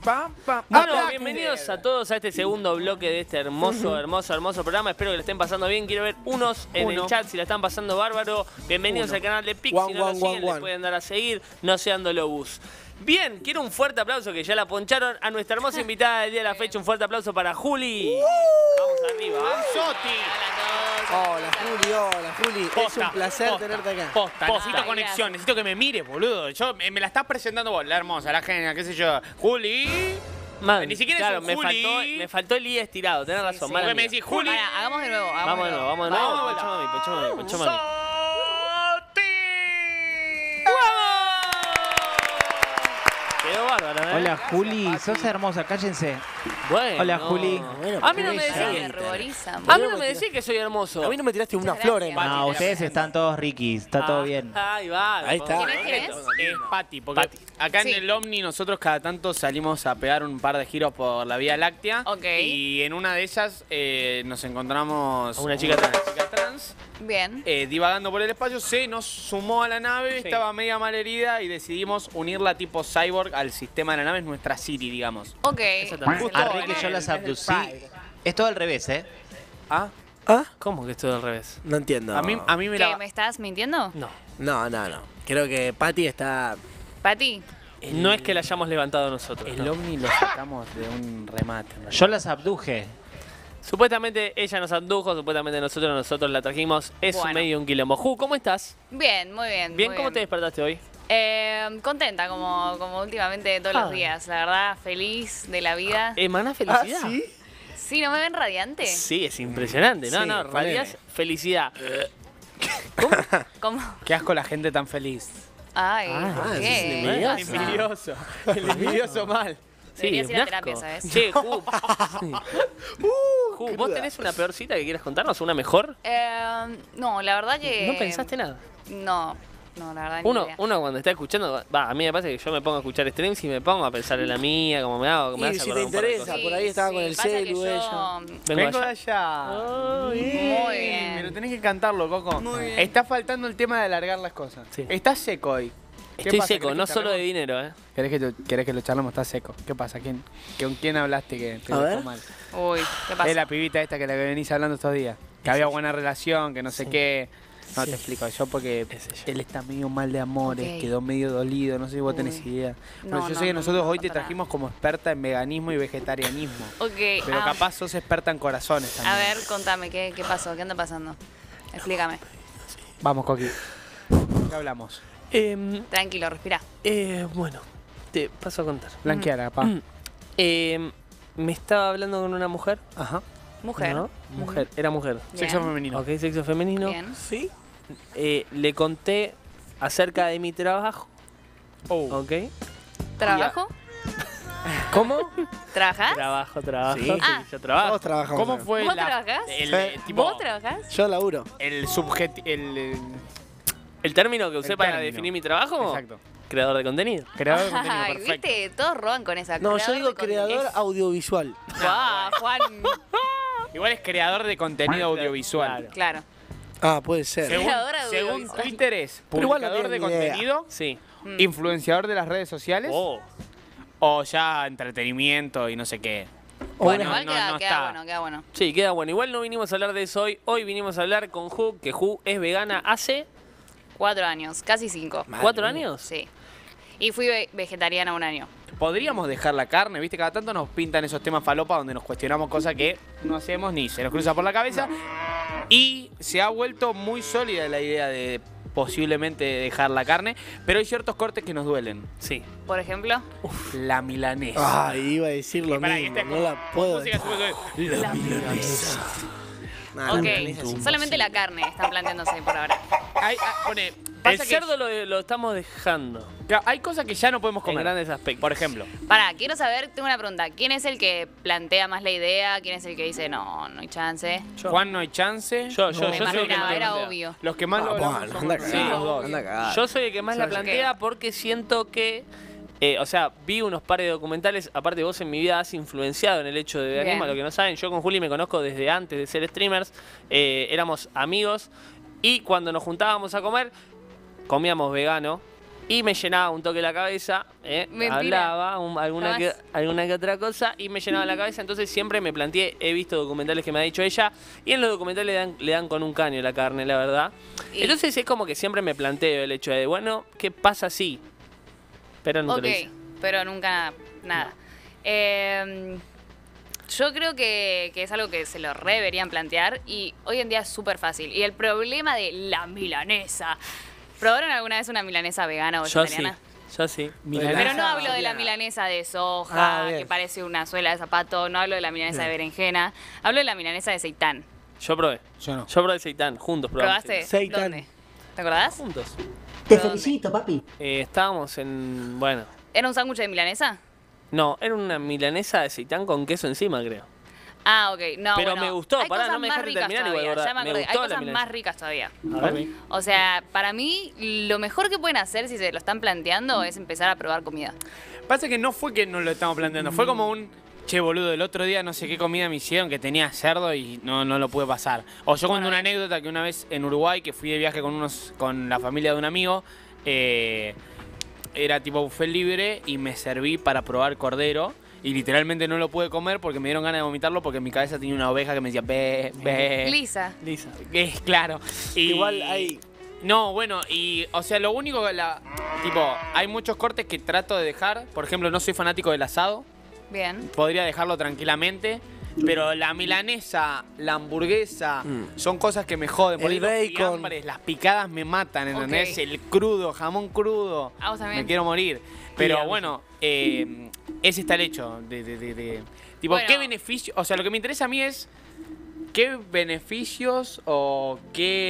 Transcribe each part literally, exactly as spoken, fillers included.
Pa, pa. Bueno, Ah, bienvenidos a todos a este segundo bloque de este hermoso, hermoso, hermoso programa. Espero que lo estén pasando bien. Quiero ver unos en Uno. el chat si la están pasando bárbaro. Bienvenidos Uno. al canal de Pix. One, Si no lo one, siguen, one, les one. pueden dar a seguir. No sean dolobus. Bien, quiero un fuerte aplauso que ya la poncharon a nuestra hermosa invitada del día de la fecha. Un fuerte aplauso para Juli. Vamos arriba. Hola, Juli, hola, Juli. Es Posta, un placer posta, tenerte acá. Posta, Posta. necesito conexión, necesito que me mires, boludo. Yo, me, me la estás presentando vos, la hermosa, la genia, qué sé yo. Juli. Man, Ni siquiera claro, es un me Juli. faltó, me faltó el I estirado, tenés razón. sí. mala Porque me mía. decís, Juli. Pará, hagamos de nuevo. Hagamos Vamos de nuevo, vamos de nuevo. Vamos. Ponchame a mí, ponchame a mí, ponchame a mí. Quedó bárbaro, ¿eh? Hola Juli, sos hermosa, cállense. Bueno, Hola, Juli. Bueno, a mí no qué me bella. decís Me que... ruborizan. A mí no me decís que soy hermoso. A mí no me tiraste una Muchas flor, gracias. hermano. No, ustedes están todos riquis, está todo bien. Ahí va. Ahí está. ¿Quién es? ¿Quién es? Es Pati, porque Pati. acá Sí. en el Omni nosotros cada tanto salimos a pegar un par de giros por la Vía Láctea. Ok. Y en una de ellas eh, nos encontramos A una chica trans. chica trans Bien. eh, divagando por el espacio, se nos sumó a la nave, Sí. estaba media mal herida y decidimos unirla tipo cyborg al sistema de la nave, es nuestra Siri, digamos. Ok. Exactamente. Justo Arre en que yo el- las en el abducí. Pride. Es todo al revés, ¿eh? ¿Ah? ¿Ah? ¿Cómo que es todo al revés? No entiendo. A mí, a mí me ¿Qué, la... ¿Me estás mintiendo? No. No, no, no. Creo que Pati está... Pati. No es que la hayamos levantado nosotros. El no. Omni lo sacamos de un remate. ¿no? Yo las abduje. Supuestamente ella nos abdujo, supuestamente nosotros nosotros la trajimos. Es Bueno. medio un quilombo. Ju, ¿cómo estás? Bien, muy bien. Bien, muy ¿cómo te despertaste hoy? Eh, contenta, como, como últimamente todos Ah. los días. La verdad, feliz de la vida. ¿Emana felicidad? ¿Ah, sí? Sí, ¿no me ven radiante? Sí, es impresionante. No, Sí, no, ponele. radias felicidad. ¿Cómo? Qué asco la gente tan feliz. Ay, Ah, ¿por eso qué? es ¿Qué envidioso. pasa? Envidioso. El envidioso mal. Sí, Deberías es ir a un terapia, asco. ¿sabes? Che, Ju. Sí. Ju, ¿vos cruda. tenés una peor cita que quieras contarnos? ¿Una mejor? Eh, no, la verdad que... ¿No pensaste nada? No, no, la verdad ni Uno, idea. uno cuando está escuchando, va, a mí me pasa que yo me pongo a escuchar streams y me pongo a pensar en la mía, como me hago, me Y hace si acordar te un par de interesa, cosas. por ahí estaba con el pasa que celu yo- ella. Vengo Vengo de allá. allá. Muy bien. Pero tenés que cantarlo, Coco. Muy bien. Está faltando el tema de alargar las cosas. Sí. Estás seco hoy. ¿Qué Estoy pasa? seco, ¿Querés no que solo de charlemos? dinero, ¿eh? ¿Querés que, lo- querés que lo charlemos? Estás seco. ¿Qué pasa? ¿Quién, ¿Con quién hablaste que te A dejó ver. mal? Uy, ¿qué pasa? Es la pibita esta que la que venís hablando estos días. Que había buena relación, que no sé Sí. qué. No Sí. te explico yo porque Es ella. él está medio mal de amores, Ok. quedó medio dolido, no sé si vos tenés Uy. idea. No, Pero yo no, sé que no, nosotros no, hoy te para trajimos como experta en veganismo y vegetarianismo. Ok, Pero ah, capaz sos experta en corazones también. a ver, contame, ¿qué, ¿qué pasó? ¿Qué anda pasando? Explícame. Vamos, Coqui. ¿Qué hablamos? Em, Tranquilo, respira. eh, bueno, te paso a contar. Blanqueara, papá. Em, me estaba hablando con una mujer. Ajá. Mujer. ¿no? Mujer, era mujer. Bien. Sexo femenino. Ok, sexo femenino. Bien. ¿Sí? Eh, le conté acerca de mi trabajo. Oh. Ok. ¿Trabajo? ¿Cómo? ¿Trabajas? Trabajo, trabajo. Sí. Sí, Ah. yo trabajo. Todos trabajamos. ¿Cómo acá. fue ¿Vos la, trabajás? el, Sí. eh, tipo, ¿Vos trabajás? Yo laburo. el subjetivo, el, el- ¿El término que usé El para término. definir mi trabajo? exacto, Creador de contenido. creador de contenido, Ay, perfecto. viste, todos roban con esa. No, yo Creador digo de contenido. creador audiovisual. Guau, Juan. Igual es creador de contenido audiovisual. Claro. Claro. Ah, puede ser. Según, Creador según audiovisual. Twitter es Pero igual no publicador de tengo ni idea. contenido, Sí. Mm. influenciador de las redes sociales Oh. o ya entretenimiento y no sé qué. O Bueno, una- igual no, queda, no queda está. bueno, queda bueno. Sí, queda bueno. Igual no vinimos a hablar de eso hoy. Hoy vinimos a hablar con Ju, que Ju es vegana hace Cuatro años, casi cinco. Madre cuatro mía. años. Sí. Y fui ve- vegetariana un año. Podríamos dejar la carne, viste, cada tanto nos pintan esos temas falopa donde nos cuestionamos cosas que no hacemos ni se nos cruza por la cabeza. Y se ha vuelto muy sólida la idea de posiblemente dejar la carne, pero hay ciertos cortes que nos duelen. Sí. Por ejemplo. La milanesa. Ah, iba a decir lo Pará, mismo. esta- No la puedo. música, sube, sube. La milanesa. Nah, Ok, la milanesa es solamente la carne están planteándose por ahora. Hay, ah, pone, El pasa que- cerdo lo, lo estamos dejando. Claro, hay cosas que ya no podemos En comer. grandes aspectos. Por ejemplo, Pará, quiero saber, tengo una pregunta. ¿Quién es el que plantea más la idea? ¿Quién es el que dice, no, no hay chance? Yo. Juan no hay chance. Yo, yo, Me yo soy el que imaginaba, más era la plantea. obvio. Los que más Ah, lo hablamos bueno, somos anda nosotros cagado, dos. anda cagado. Yo soy el que más la ¿Por qué? plantea porque siento que, eh, o sea, vi unos pares de documentales, aparte vos en mi vida has influenciado en el hecho de veganismo, Bien. lo que no saben, yo con Juli me conozco desde antes de ser streamers, eh, éramos amigos y cuando nos juntábamos a comer, comíamos vegano Y me llenaba un toque la cabeza, ¿eh? Mentira. Hablaba un- alguna, que, Jamás. alguna que otra cosa y me llenaba la cabeza. Entonces siempre me planteé, he visto documentales que me ha dicho ella y en los documentales le dan, le dan con un caño la carne, la verdad. Y- Entonces es como que siempre me planteo el hecho de, bueno, ¿qué pasa si? Pero no Ok, te lo hice. pero nunca nada. Eh, yo creo que, que es algo que se lo re deberían plantear y hoy en día es súper fácil. Y el problema de la milanesa. ¿Probaron alguna vez una milanesa vegana o Yo sí, vegetariana? yo sí. Pero no hablo de la Milanesa. milanesa de soja, Ah, bien. que parece una suela de zapato, no hablo de la milanesa de berenjena, hablo de la milanesa de seitán. Yo probé. Yo no. Yo probé el seitán, juntos probamos. ¿Probaste? Seitán. ¿Dónde? ¿Te acordás? Juntos. Te ¿Dónde? felicito, papi. Eh, estábamos en, bueno, ¿Era un sándwich de milanesa? no, era una milanesa de seitán con queso encima, creo. Ah, ok. No, Pero bueno, me gustó, hay pará, cosas no me más dejaste ricas terminar igual, todavía, ¿verdad? ya me Me acordé. Hay gustó la cosas milanesa. más ricas todavía. A ver. O sea, para mí, lo mejor que pueden hacer si se lo están planteando es empezar a probar comida. Pasa que no fue que nos lo estamos planteando, fue como un, che boludo, el otro día no sé qué comida me hicieron que tenía cerdo y no, no lo pude pasar. O yo cuento una anécdota que una vez en Uruguay, que fui de viaje con unos con la familia de un amigo, eh, era tipo buffet libre y me serví para probar cordero. Y literalmente no lo pude comer porque me dieron ganas de vomitarlo porque en mi cabeza tenía una oveja que me decía, ve, ve. Lisa. Lisa. Es claro. Y- Igual hay- No, bueno, y o sea, lo único que la... Tipo, hay muchos cortes que trato de dejar. Por ejemplo, no soy fanático del asado. Bien. Podría dejarlo tranquilamente. Pero la milanesa, la hamburguesa, son cosas que me joden. Por El ahí los bacon. fiambres, las picadas me matan, ¿entendés? Ok. El crudo, jamón crudo. A vos también. Me quiero morir. Pero Sí, a mí bueno, eh, ese está el hecho. De, de, de- de- tipo, Bueno. ¿qué beneficio? O sea, lo que me interesa a mí es qué beneficios o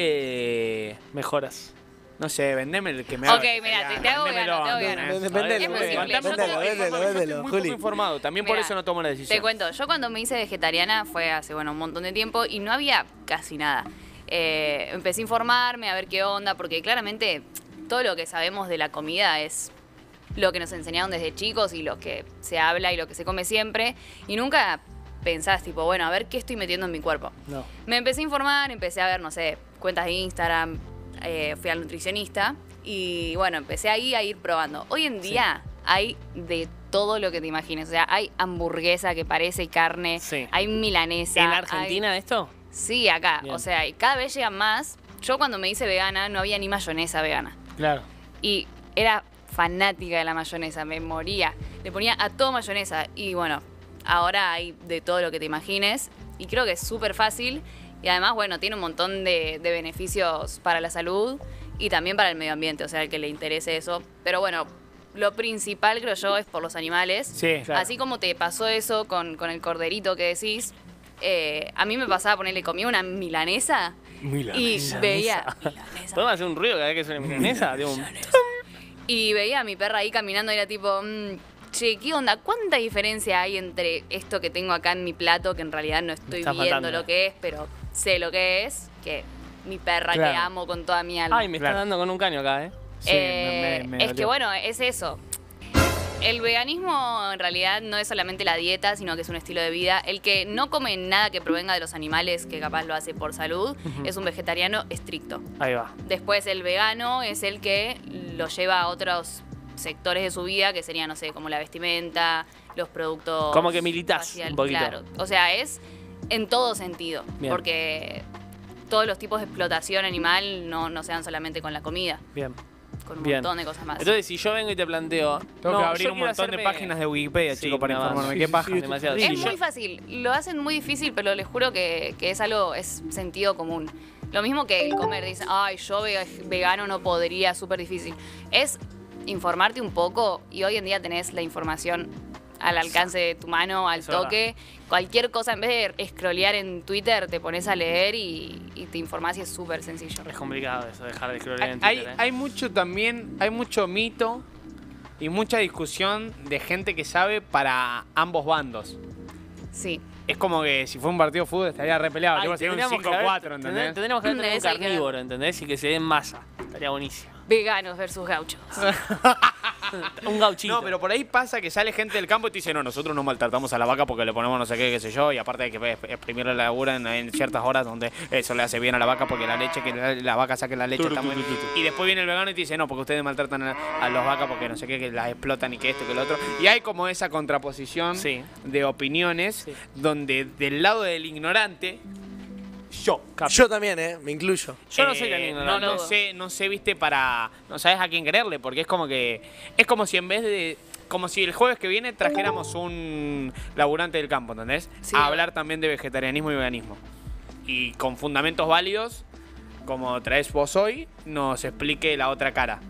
qué... Mejoras. No sé, vendeme el que me Ok, haga mira, te- te hago Vendémelo, vegano, te hago ¿entendés? vegano. Vende- A ver, vendelo, Es muy vendelo, simple. contame un Yo poco te- de información, vendelo, yo estoy vendelo, muy Juli. poco informado, también por Mira, eso no tomo la decisión. Te cuento, yo cuando me hice vegetariana fue hace bueno un montón de tiempo y no había casi nada. Eh, empecé a informarme, a ver qué onda, porque claramente todo lo que sabemos de la comida es lo que nos enseñaron desde chicos y lo que se habla y lo que se come siempre. Y nunca pensás, tipo, bueno, a ver qué estoy metiendo en mi cuerpo. No. Me empecé a informar, empecé a ver, no sé, cuentas de Instagram, eh, fui al nutricionista y bueno, empecé ahí a ir probando. Hoy en día hay de todo lo que te imagines. O sea, hay hamburguesa que parece carne, Sí. hay milanesa. ¿En hay- Argentina esto? Sí, acá. Bien. O sea, y cada vez llegan más. Yo cuando me hice vegana no había ni mayonesa vegana. Claro. Y era fanática de la mayonesa, me moría. Le ponía a todo mayonesa. Y bueno, ahora hay de todo lo que te imagines. Y creo que es súper fácil. Y además, bueno, tiene un montón de, de beneficios para la salud y también para el medio ambiente. O sea, al que le interese eso. Pero bueno, lo principal creo yo es por los animales. Sí, claro. Así como te pasó eso con, con el corderito que decís. eh, a mí me pasaba ponerle comía una milanesa. Y veía. Milanesa. ¿Podemos hacer un ruido cada vez que suene milanesa? Digo, un- Y veía a mi perra ahí caminando y era tipo, mm, che, ¿qué onda? ¿Cuánta diferencia hay entre esto que tengo acá en mi plato, que en realidad no estoy Estás viendo matando. lo que es, pero sé lo que es, que mi perra Claro. que amo con toda mi alma? Ay, me Claro. está dando con un caño acá, ¿eh? Sí, Eh, me- me- me es que dolió. bueno, es eso. El veganismo en realidad no es solamente la dieta, sino que es un estilo de vida. El que no come nada que provenga de los animales, que capaz lo hace por salud, es un vegetariano estricto. Ahí va. Después el vegano es el que lo lleva a otros sectores de su vida, que serían, no sé, como la vestimenta, los productos... Como que militás facial- un poquito. Claro, o sea, es en todo sentido, Bien. porque todos los tipos de explotación animal no, no se dan solamente con la comida, Bien. con un Bien. montón de cosas más. Entonces, si yo vengo y te planteo. Tengo no, que yo abrir un quiero montón de hacerme- páginas de Wikipedia, Sí, chico, para nada más. informarme. Sí, ¿Qué sí, paja? sí, demasiado. Es Sí, muy yo- fácil, lo hacen muy difícil, pero les juro que, que es algo, es sentido común. Lo mismo que el comer, dicen, ay, yo ve- vegano no podría, súper difícil. Es informarte un poco y hoy en día tenés la información al alcance de tu mano, al Eso es toque. Cualquier cosa, en vez de scrollear en Twitter, te pones a leer y, y te informás y es súper sencillo. Es complicado eso, dejar de scrollear en Hay, Twitter, ¿eh? hay mucho también, hay mucho mito y mucha discusión de gente que sabe para ambos bandos. Sí. Es como que si fue un partido de fútbol estaría re peleado. Ay, Tipo, sería un tendríamos que cinco haber- cuatro, tendré- ¿entendés? Tendríamos que haber tenido un Eso hay que ver. carnívoro, ¿entendés? Y que se dé en masa. Estaría buenísimo. veganos versus gauchos. Un gauchito. No, pero por ahí pasa que sale gente del campo y te dice, no, nosotros no maltratamos a la vaca porque le ponemos no sé qué, qué sé yo, y aparte de que exprimirle la labura en, en ciertas horas donde eso le hace bien a la vaca porque la leche, que la, la vaca saque la leche está muy... Y después viene el vegano y te dice, no, porque ustedes maltratan a, a las vacas porque no sé qué, que las explotan y que esto, que lo otro. Y hay como esa contraposición Sí. de opiniones Sí. donde del lado del ignorante, yo, cap- Yo también, ¿eh? Me incluyo. Yo no soy tan eh, ignorante. No, no sé, no sé, viste, para... No sabes a quién creerle, porque es como que... Es como si en vez de... Como si el jueves que viene trajéramos un laburante del campo, ¿entendés? Sí. A hablar también de vegetarianismo y veganismo. Y con fundamentos válidos, como traes vos hoy, nos explique la otra cara.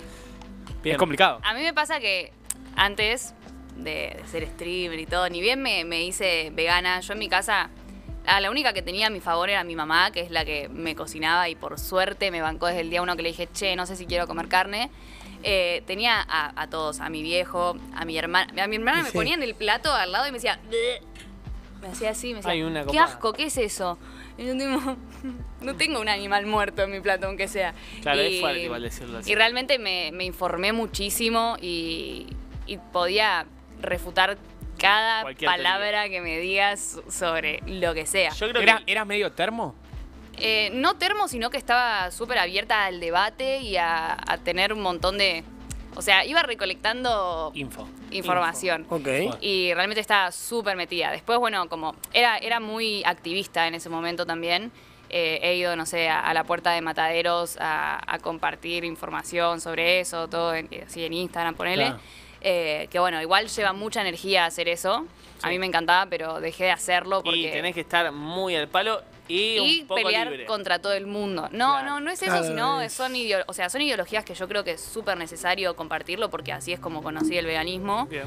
Bien. Es complicado. A mí me pasa que antes de, de ser streamer y todo, ni bien me, me hice vegana, yo en mi casa, a la única que tenía a mi favor era mi mamá, que es la que me cocinaba y por suerte me bancó desde el día uno que le dije, che, no sé si quiero comer carne. Eh, tenía a, a todos, a mi viejo, a mi hermana. A mi hermana Y me sí. ponía en el plato al lado y me decía, "Bleh". Me hacía así, me decía, Hay una qué copada. asco, ¿qué es eso? Y yo tengo, no tengo un animal muerto en mi plato, aunque sea. Claro, y, es fuerte igual decirlo así. Y realmente me, me informé muchísimo y, y podía refutar cada Cualquier palabra que me digas sobre lo que sea. Yo creo ¿Era, que... ¿Eras medio termo? Eh, no termo, sino que estaba súper abierta al debate y a, a tener un montón de... O sea, iba recolectando Info. información. Ok. Y realmente estaba súper metida. Después, bueno, como era, era muy activista en ese momento también. Eh, he ido, no sé, a, a la puerta de mataderos a, a compartir información sobre eso, todo en, así en Instagram, ponele. Claro. Eh, que bueno, igual lleva mucha energía hacer eso. A mí me encantaba, pero dejé de hacerlo porque... Y tenés que estar muy al palo y, y un poco pelear libre. contra todo el mundo. No, Claro. no, no es eso, Claro, sino es- son, ideo- o sea, son ideologías que yo creo que es súper necesario compartirlo porque así es como conocí el veganismo. Bien.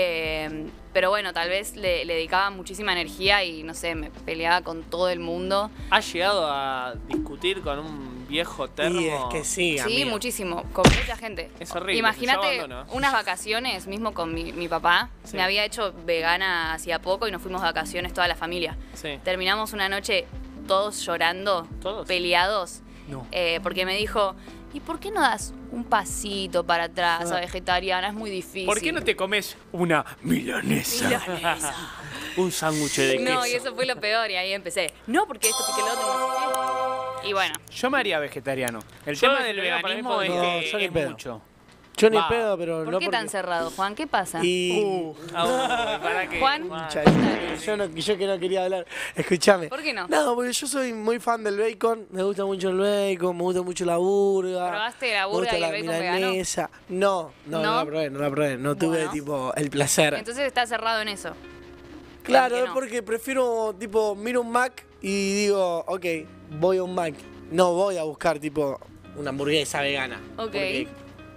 Eh, pero bueno, tal vez le, le dedicaba muchísima energía y no sé, me peleaba con todo el mundo. ¿Has llegado a discutir con un viejo termo? Y es que sí, Sí, amigo. muchísimo, con mucha gente. Es horrible, yo Imagínate abandono. unas vacaciones, mismo con mi, mi papá. Sí. Me había hecho vegana hacía poco y nos fuimos de vacaciones toda la familia. Sí. Terminamos una noche todos llorando, ¿Todos? peleados, No. eh, porque me dijo, ¿y por qué no das un pasito para atrás a vegetariana? Es muy difícil. ¿Por qué no te comes una milanesa? Milanesa. Un sándwich de queso. No, y eso fue lo peor, y ahí empecé. No, porque esto, porque lo otro, no sé qué. Y bueno, Yo me haría vegetariano. El Yo tema del vegetariano para mí veganismo es podría- que No, yo ni es pedo. mucho. Yo ni Va. pedo, pero ¿por no qué porque... tan cerrado, Juan? ¿Qué pasa? Y... Ah, ¿para qué? Juan, Cha- Yo, no, yo que no quería hablar. Escúchame. ¿Por qué no? No, porque yo soy muy fan del bacon. Me gusta mucho el bacon, me gusta mucho la burga. ¿Probaste la me burga gusta y el la bacon vegano? milanesa. No, no, no, ¿No? la probé, no la probé. No tuve, Bueno. tipo, el placer. entonces está cerrado en eso. claro, ¿por qué es no? porque prefiero, tipo, miro un Mac y digo, ok, voy a un Mac. No voy a buscar, tipo, una hamburguesa vegana. Ok. Porque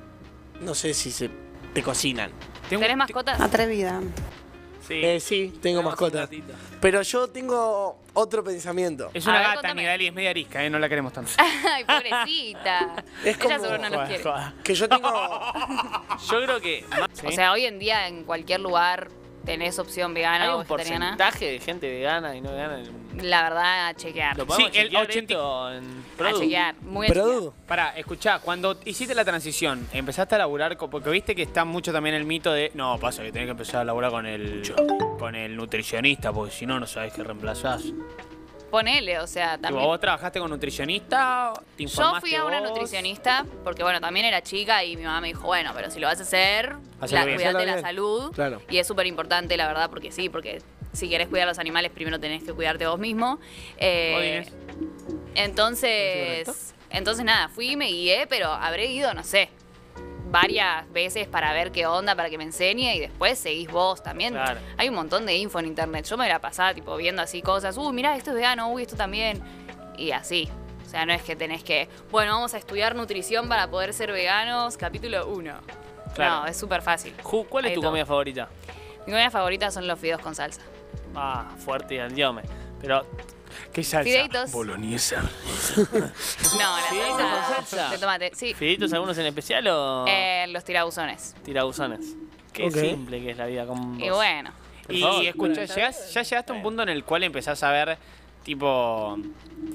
no sé si se te cocinan. Tengo- ¿Tenés mascotas? Atrevida. Sí. Eh, sí, tengo Tenemos un mascotas. gatito. Pero yo tengo otro pensamiento. Es A una ver, gata, contame. Nidali, es media arisca, ¿eh? No la queremos tanto. Ay, pobrecita. Es Ella como- seguro no los Joder, quiere. joder. Que yo tengo... Yo creo que O sea, hoy en día en cualquier lugar tenés opción vegana hay o un vegetariana. porcentaje de gente vegana y no vegana. en- La verdad, a chequear. ¿Lo podemos Sí, el chequear ochenta esto en A Produ? chequear. Muy a chequear. Pero, Pará, escuchá, cuando hiciste la transición, empezaste a laburar, co- porque viste que está mucho también el mito de, no, pasa que tenés que empezar a laburar con el, con el nutricionista, porque si no, no sabés qué reemplazás. Ponele, o sea, Tipo, también. ¿Vos trabajaste con nutricionista? ¿Te Yo informaste fui a una vos? nutricionista porque, bueno, también era chica y mi mamá me dijo, bueno, pero si lo vas a hacer, Hacelo la, bien. cuidate Hacelo la bien. salud. Claro. Y es súper importante, la verdad, porque sí, porque si querés cuidar a los animales, primero tenés que cuidarte vos mismo. Eh, Odines. entonces, entonces, nada, fui y me guié, pero habré ido, no sé, varias veces para ver qué onda, para que me enseñe y después seguís vos también. Claro. Hay un montón de info en internet. Yo me la pasaba tipo viendo así cosas, uy, mirá, esto es vegano, uy, esto también. Y así. O sea, no es que tenés que, bueno, vamos a estudiar nutrición para poder ser veganos, capítulo uno. Claro. No, es súper fácil. Ju, ¿cuál es Hay tu todo. comida favorita? Mi comida favorita son los fideos con salsa. Ah, fuerte y al diome. Pero, ¿Qué salsa? Fideitos. Boloñesa. No, la ¿Fideitos salsa, con salsa? de tomate. Sí, ¿fideitos algunos en especial o eh, los tirabuzones. tirabuzones? Qué Ok. simple que es la vida con Y vos. bueno, Por Y favor. escucha, llegás- ya llegaste a un punto en el cual empezás a ver, tipo,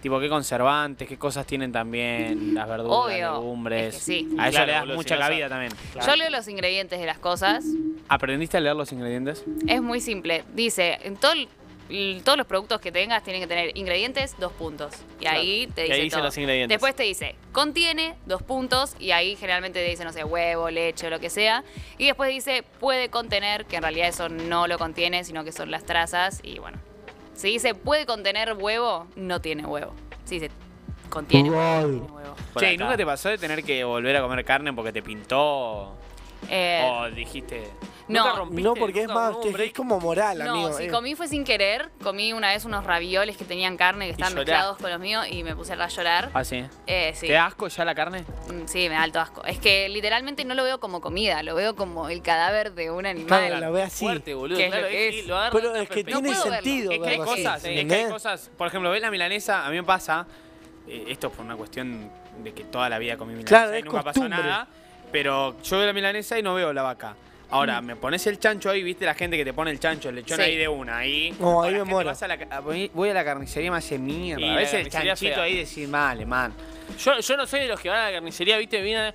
Tipo, qué conservantes, qué cosas tienen también las verduras, Obvio, legumbres. es que sí. A eso Claro, le das boludo, mucha si no cabida sa- también. Yo leo los ingredientes de las cosas. ¿Aprendiste a leer los ingredientes? Es muy simple. Dice, en todo el- el- todos los productos que tengas tienen que tener ingredientes, dos puntos. Y ahí te Y dice ahí dice todo. los ingredientes. Después te dice, contiene, dos puntos. Y ahí generalmente te dice, no sé, huevo, leche o lo que sea. Y después dice, puede contener, que en realidad eso no lo contiene, sino que son las trazas. Y bueno, si dice, puede contener huevo, no tiene huevo. Si dice, contiene huevo, no tiene huevo. Por Che, ¿y acá. nunca te pasó de tener que volver a comer carne porque te pintó? Eh, ¿O dijiste...? no, ¿Nunca rompiste? No, porque es ¿Nunca más, hubo un que es break? como moral, No, amigo. si eh. comí fue sin querer. Comí una vez unos ravioles que tenían carne que estaban lloraste. mezclados con los míos y me puse a llorar. Ah, sí. Eh, sí. ¿Te da asco ya la carne? Mm, Sí, me da alto asco. Es que literalmente no lo veo como comida, lo veo como el cadáver de un animal. Claro, la ve así. Fuerte, boludo. ¿Qué es claro, lo que es, es? lo agarra Pero de otra es que perspectiva. tiene puedo verlo. sentido. Es que hay verlo así, cosas, es que hay ¿entendés? cosas. Por ejemplo, ves la milanesa, a mí me pasa, eh, esto es por una cuestión de que toda la vida comí milanesa Claro, y es nunca costumbre. pasó nada, pero yo veo la milanesa y no veo la vaca. Ahora, me pones el chancho ahí, viste la gente que te pone el chancho, el lechón Sí. ahí de una, ahí. No, ahí la me gente muero. vas a la ca- a- voy voy a la carnicería y me hace mierda. Y A la veces el carnicería chanchito fea. ahí decís, vale, man. Yo, yo no soy de los que van a la carnicería, viste, vienen.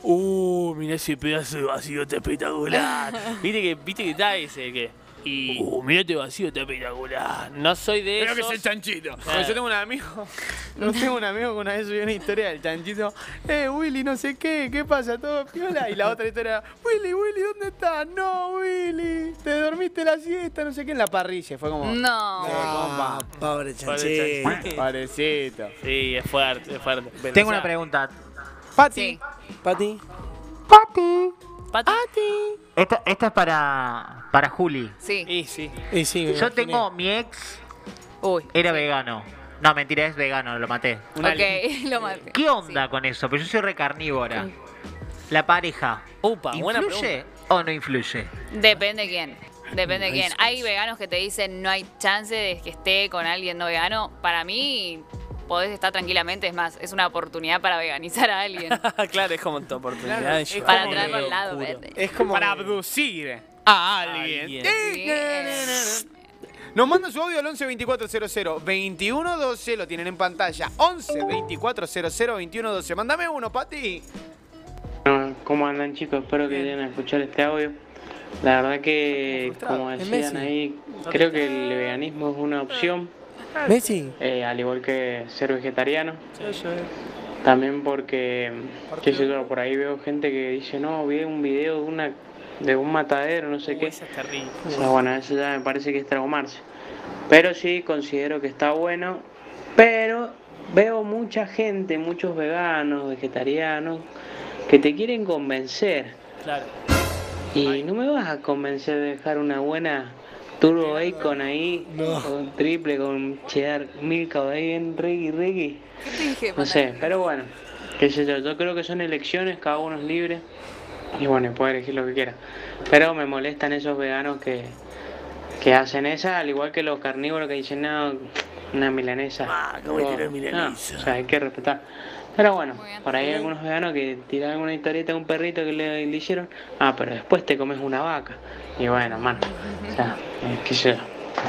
Uh, mirá ese pedazo de vacío, está espectacular. viste que, viste que está ese que. Y. Uh, mirá este vacío, está espectacular. No soy de Creo que esos. es el chanchito. Claro. Porque yo tengo un amigo, no tengo un amigo que una vez subió una historia del chanchito. Eh, Willy, no sé qué, ¿qué pasa? Todo piola. Y la otra historia, Willy, Willy, ¿dónde estás? No, Willy, te dormiste la siesta, no sé qué, en la parrilla. Fue como, No. Ah, pobre Pobre chanchito. chanchito. parecito. Sí, es fuerte, es fuerte. Tengo O sea, una pregunta. Pati. Sí. Pati. Pati. Pati. Esta, esta es para, para Juli. Sí. Y sí. Y sí, me Yo imaginé. tengo, mi ex Uy. era vegano. No, mentira, es vegano, lo maté. Una Ok, lo maté. ¿Qué onda con eso? Pero yo soy re carnívora. La pareja, Upa, buena ¿influye o no influye? Depende quién. Depende de quién. Hay veganos que te dicen no hay chance de que esté con alguien no vegano. Para mí, podés estar tranquilamente. Es más, es una oportunidad para veganizar a alguien. claro, es como tu oportunidad Claro, de es llevar para como traerlo que al lado oscuro. verde. Es como. Para abducir a alguien. Alguien. Sí. Nos manda su audio al once veinticuatro cero cero veintiuno doce, lo tienen en pantalla. once veinticuatro cero cero veintiuno doce. Mándame uno, Pati. Bueno, ¿cómo andan chicos? Espero que lleguen a escuchar este audio. La verdad que, como Es decían Messi. ahí, creo que el veganismo es una opción, Messi. eh, al igual que ser vegetariano. También porque, qué sé yo, por ahí veo gente que dice, no, vi un video de una de un matadero, no sé Uh, qué. esa es terrible. O sea, bueno, eso ya me parece que es traumarse. Pero sí, considero que está bueno. Pero veo mucha gente, muchos veganos, vegetarianos, que te quieren convencer. Claro. Y no me vas a convencer de dejar una buena turbo bacon ahí, No. con triple, con cheddar milka ahí en reggae, reggae. ¿Qué te dije? No sé, pero bueno, qué sé yo, yo creo que son elecciones, cada uno es libre. Y bueno, puede elegir lo que quiera. Pero me molestan esos veganos que, que hacen esa, al igual que los carnívoros que dicen, no, una milanesa. Ah, ¿cómo No, tirar milanesa? no, o sea, hay que respetar. Pero bueno, Muy bien. por ahí hay algunos veganos que tiran alguna historieta de un perrito que le, le hicieron. Ah, pero después te comes una vaca. Y bueno, man, o sea, eh, qué sé yo.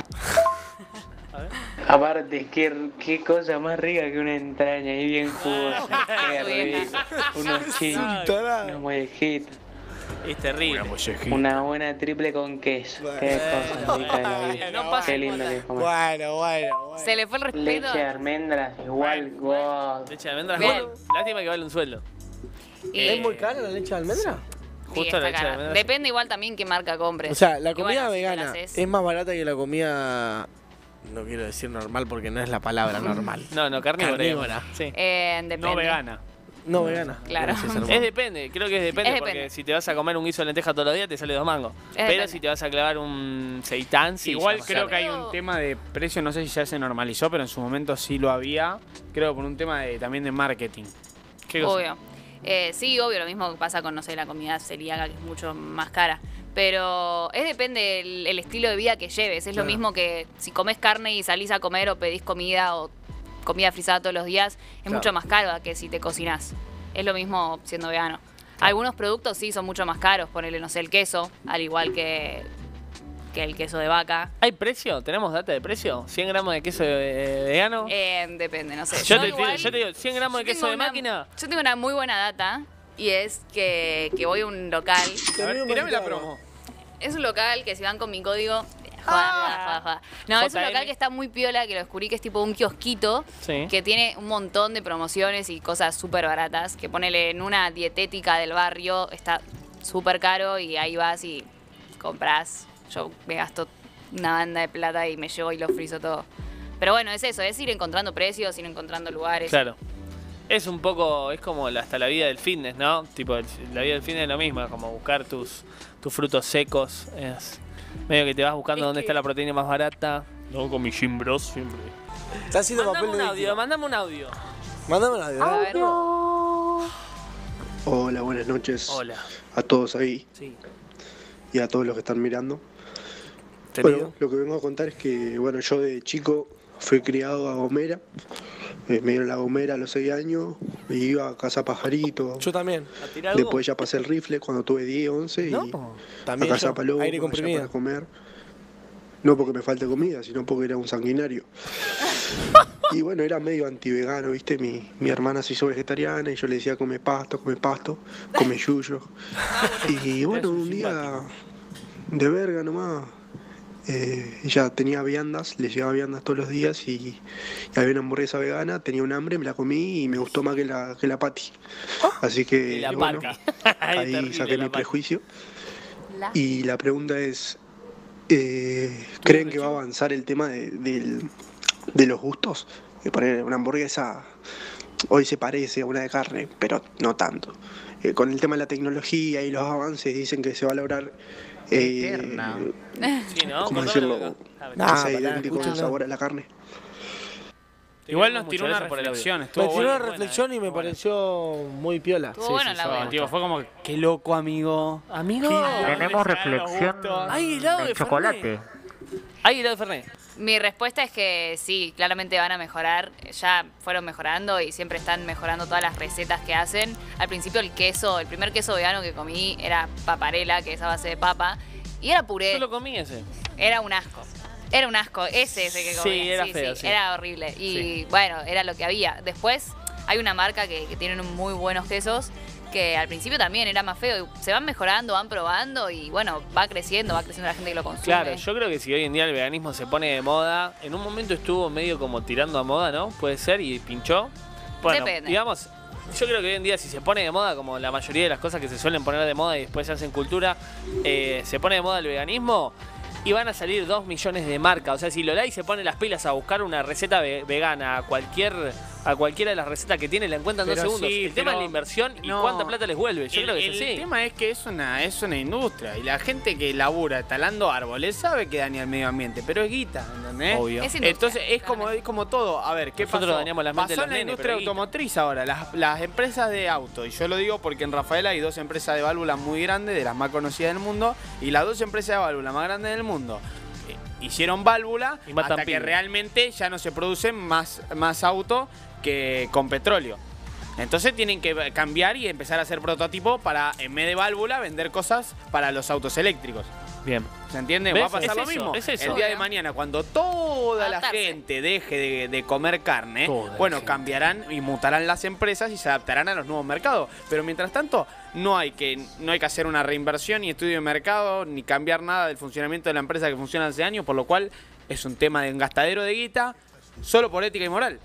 Aparte, qué, qué cosa más rica que una entraña ahí bien jugosa. Qué rico. Unos chinos, Tarado. unos mollejitos. Es terrible. Una buena triple con queso. Qué cosa rica de la vida. No pasa Qué lindo nada. que es comer. Bueno, bueno, bueno. Se le fue el respeto. Leche de almendras, igual, God. Leche de almendras, Bien. gol. Lástima que vale un sueldo. Y- ¿Es muy cara la leche de almendra? Sí, Justo está la leche de cara. almendras. Depende igual también qué marca compres. O sea, la Y comida bueno, si te la vegana haces- es más barata que la comida. No quiero decir normal porque no es la palabra normal. No, no, carnívora. Carnívora. Sí. Eh, depende. No vegana. No vegana. Claro. Gracias, hermano. Es depende, creo que es depende, Es porque depende. si te vas a comer un guiso de lenteja todos los días te sale dos mangos. Pero depende. si te vas a clavar un seitán, sí. Igual ya creo más que hay Pero- un tema de precio, no sé si ya se normalizó, pero en su momento sí lo había. Creo por un tema de, también de marketing. ¿Qué cosa? Obvio. Eh, sí, obvio, lo mismo que pasa con, no sé, la comida celíaca, que es mucho más cara. Pero es depende el, el estilo de vida que lleves. Es lo Claro. mismo que si comes carne y salís a comer o pedís comida o comida frisada todos los días, es Claro. mucho más caro que si te cocinás. Es lo mismo siendo vegano. Algunos productos sí son mucho más caros, ponele, no sé, el queso, al igual que, que el queso de vaca. ¿Hay precio? ¿Tenemos data de precio? ¿cien gramos de queso eh, vegano? Eh, depende, no sé. yo, te, igual- yo te digo, ¿cien gramos de yo queso tengo de una- máquina? Yo tengo una muy buena data y es que, que voy a un local. A ver, tirame la promo. Es un local que si van con mi código. Joda, joda, joda, joda. No, es un J M. local que está muy piola, que lo descubrí que es tipo un kiosquito, Sí. que tiene un montón de promociones y cosas súper baratas, que ponele en una dietética del barrio, está súper caro y ahí vas y compras. Yo me gasto una banda de plata y me llevo y lo friso todo. Pero bueno, es eso, es ir encontrando precios, ir encontrando lugares. Claro. Es un poco, es como la- hasta la vida del fitness, ¿no? Tipo, el- la vida del fitness es lo mismo, es como buscar tus, tus frutos secos. Es medio que te vas buscando Es dónde que- está la proteína más barata. No, con mi gym bros siempre. Está haciendo Mandame papel un de audio, víctima. mandame un audio. Mándame un audio. A dale. ver. Hola, buenas noches Hola. a todos ahí Sí. y a todos los que están mirando. Te Bueno, digo. lo que vengo a contar es que, bueno, yo de chico fui criado a Gomera, eh, me dieron la Gomera a los seis años, y iba a casa pajarito, Yo también. ¿A tirar algo? después ya pasé el rifle cuando tuve diez, once y No, a también casa yo. paloma, Aire allá comprimido. para comer. No porque me falte comida, sino porque era un sanguinario. Y bueno, era medio antivegano, ¿viste? Mi, mi hermana se hizo vegetariana y yo le decía come pasto, come pasto, come yuyo. Y bueno, un día de verga nomás, eh, ella tenía viandas, le llevaba viandas todos los días y, y había una hamburguesa vegana, tenía un hambre, me la comí y me gustó más que la, que la patty. Así que, Y la bueno, paca. ahí Terrible saqué la mi paca. prejuicio. La- Y la pregunta es, eh, ¿creen que va a avanzar el tema de, del- de los gustos? Que poner una hamburguesa hoy se parece a una de carne, pero no tanto. Eh, con el tema de la tecnología y los avances dicen que se va a lograr eh, Eterna. Sí, ¿no? ¿cómo Cortame decirlo? la boca. A ver. Nah, que Ah, sea pará, idéntico en escúchenlo. sabor a la carne. Igual Queremos nos tiró mucho, una gracias por el audio. reflexión. Me Estuvo tiró bueno. una buena, reflexión eh, y me buena. pareció muy piola. Estuvo bueno la Sí, buena. tipo, fue como, qué loco, amigo. Amigo. Tenemos reflexión Hay helado de de chocolate. Fernet. Hay helado de Fernet. Mi respuesta es que sí, claramente van a mejorar. Ya fueron mejorando y siempre están mejorando todas las recetas que hacen. Al principio el queso, el primer queso vegano que comí era paparela, que es a base de papa. Y era puré. Yo lo comí ese. Era un asco. Era un asco. Ese ese que Sí, comí. era feo, sí. Era horrible. Y Sí. bueno, era lo que había. Después hay una marca que, que tienen muy buenos quesos que al principio también era más feo. Se van mejorando, van probando y bueno, va creciendo, va creciendo la gente que lo consume. Claro, yo creo que si hoy en día el veganismo se pone de moda, en un momento estuvo medio como tirando a moda, ¿no? Puede ser, y pinchó. Bueno, Depende. digamos, yo creo que hoy en día si se pone de moda, como la mayoría de las cosas que se suelen poner de moda y después se hacen cultura, eh, se pone de moda el veganismo y van a salir dos millones de marcas. O sea, si Lolay se pone las pilas a buscar una receta ve- vegana a cualquier a cualquiera de las recetas que tiene, la encuentran en dos Pero segundos. sí, el tema pero es la inversión y no. cuánta plata les vuelve. Yo el, creo que es el así. tema es que es una, es una industria y la gente que labura talando árboles sabe que daña el medio ambiente, pero es guita, ¿entendés? Obvio. Es industria, Entonces es como, claramente. es como todo. A ver, ¿qué Nosotros pasó? dañamos la mente de pasó los en la nenes, industria pero guita. automotriz ahora. Las, las empresas de auto, y yo lo digo porque en Rafaela hay dos empresas de válvulas muy grandes, de las más conocidas del mundo, y las dos empresas de válvulas más grandes del mundo eh, hicieron válvula Y matan hasta que pibes. realmente ya no se producen más, más autos que con petróleo. Entonces tienen que cambiar y empezar a hacer prototipos para, en vez de válvula, vender cosas para los autos eléctricos. Bien. ¿Se entiende? ¿Ves? Va a pasar Es lo eso, mismo. es eso. El día de Obvio. mañana, cuando toda la Adaptarse. gente deje de, de comer carne, Toda la bueno, gente. cambiarán y mutarán las empresas y se adaptarán a los nuevos mercados. Pero mientras tanto, no hay que, no hay que hacer una reinversión ni estudio de mercado, ni cambiar nada del funcionamiento de la empresa que funciona hace años, por lo cual es un tema de engastadero de guita, solo por ética y moral.